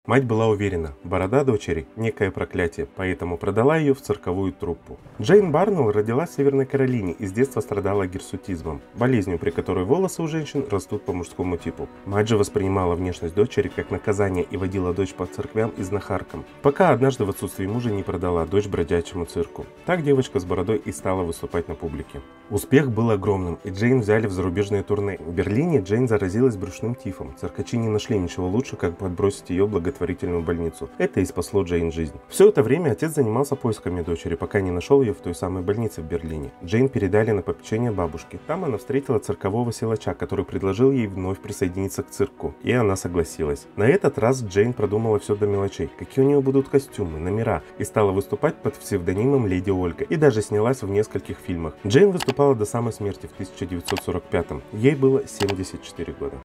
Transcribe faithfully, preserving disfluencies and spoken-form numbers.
Мать была уверена, борода дочери – некое проклятие, поэтому продала ее в цирковую труппу. Джейн Барнелл родилась в Северной Каролине и с детства страдала гирсутизмом, болезнью, при которой волосы у женщин растут по мужскому типу. Мать же воспринимала внешность дочери как наказание и водила дочь по церквям и знахаркам, пока однажды в отсутствии мужа не продала дочь бродячему цирку. Так девочка с бородой и стала выступать на публике. Успех был огромным, и Джейн взяли в зарубежные турне. В Берлине Джейн заразилась брюшным тифом. Циркачи не нашли ничего лучше, как подбросить ее в благотворительную больницу. Это и спасло Джейн жизнь. Все это время отец занимался поисками дочери, пока не нашел ее в той самой больнице в Берлине. Джейн передали на попечение бабушки. Там она встретила циркового силача, который предложил ей вновь присоединиться к цирку. И она согласилась. На этот раз Джейн продумала все до мелочей. Какие у нее будут костюмы, номера. И стала выступать под псевдонимом Леди Ольга. И даже снялась в нескольких фильмах. Джейн выступала до самой смерти в тысяча девятьсот сорок пятом. Ей было семьдесят четыре года.